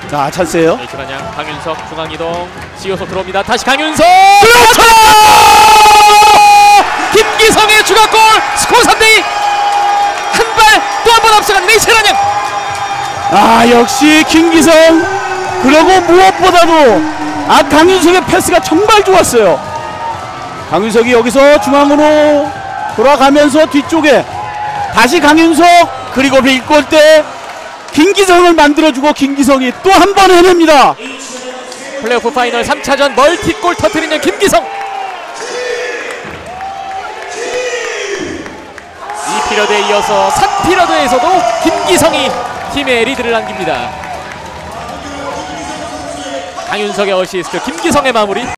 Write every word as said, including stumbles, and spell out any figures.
자, 찬스예요. H반영 강윤석 중앙이동 씌워서 들어옵니다. 다시 강윤석! 그렇죠! 김기성의 추가골! 스코어 삼 대 이! 한 발 또 한 번 앞서간 H반영! 아, 역시 김기성. 그리고 무엇보다도 아, 강윤석의 패스가 정말 좋았어요. 강윤석이 여기서 중앙으로 돌아가면서 뒤쪽에 다시 강윤석, 그리고 빅골 때 김기성을 만들어주고 김기성이 또 한 번 해냅니다. 플레이오프 파이널 삼 차전 멀티골 터뜨리는 김기성. 이 피리어드에 이어서 삼 피리어드에서도 김기성이 팀의 리드를 남깁니다. 강윤석의 어시스트, 김기성의 마무리.